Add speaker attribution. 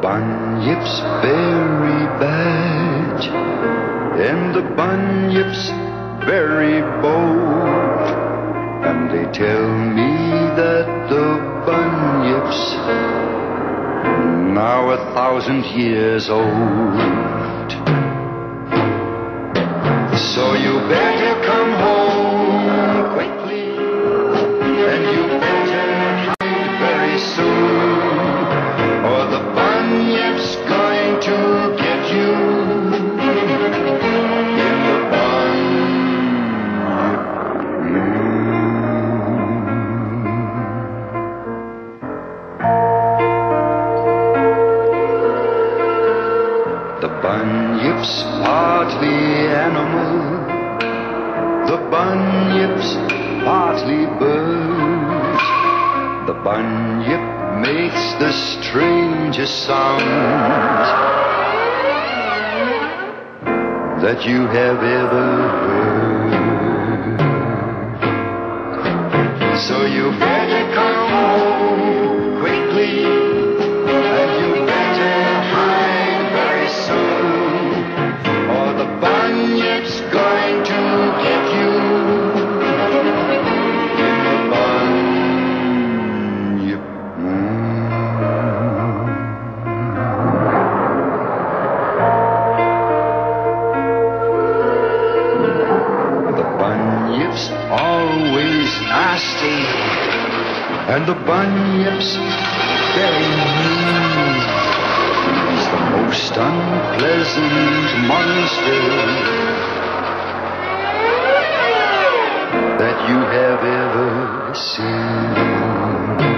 Speaker 1: Bunyip's very bad, and the Bunyip's very bold, and they tell me that the Bunyip's now 1,000 years old. So you better come home quickly, and you better hide very soon, or the Bunyip's going to get you in the Bunyip The Bunyip's partly animal, the Bunyip's partly bird. The Bunyip makes the strangest sound that you have ever heard. So you better come home quickly, and you better hide very soon, or the Bunyip's going to get you in the Bunyip The Bunyip's always nasty, and the Bunyip's very mean. He's the most unpleasant monster that you have ever seen.